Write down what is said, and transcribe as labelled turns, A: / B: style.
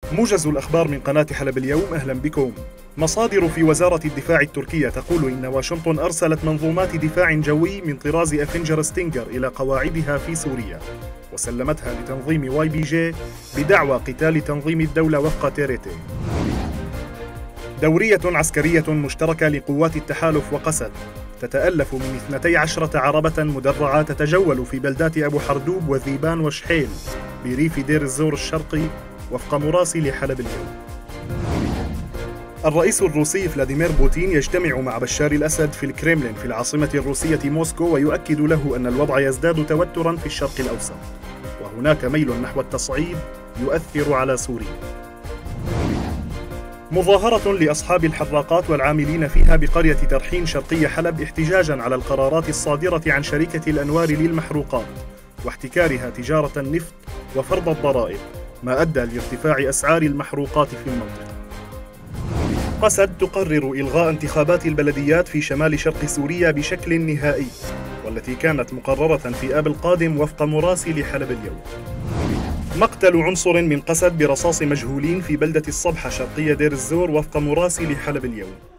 A: موجز الأخبار من قناة حلب اليوم، أهلا بكم. مصادر في وزارة الدفاع التركية تقول إن واشنطن أرسلت منظومات دفاع جوي من طراز أفنجر ستينجر إلى قواعدها في سوريا، وسلمتها لتنظيم YPG بدعوى قتال تنظيم الدولة وفق تيريتي. دورية عسكرية مشتركة لقوات التحالف وقسد تتألف من 12 عربة مدرعة تتجول في بلدات أبو حردوب وذيبان وشحيل بريف دير الزور الشرقي وفق مراسل حلب اليوم. الرئيس الروسي فلاديمير بوتين يجتمع مع بشار الأسد في الكريملين في العاصمة الروسية موسكو، ويؤكد له أن الوضع يزداد توتراً في الشرق الأوسط، وهناك ميل نحو التصعيد يؤثر على سوريا. مظاهرة لأصحاب الحراقات والعاملين فيها بقرية ترحين شرقي حلب احتجاجاً على القرارات الصادرة عن شركة الأنوار للمحروقات واحتكارها تجارة النفط وفرض الضرائب، ما أدى لارتفاع أسعار المحروقات في المنطقة. قسد تقرر إلغاء انتخابات البلديات في شمال شرق سوريا بشكل نهائي، والتي كانت مقررة في آب القادم وفق مراسل حلب اليوم. مقتل عنصر من قسد برصاص مجهولين في بلدة الصبحة شرقية دير الزور وفق مراسل حلب اليوم.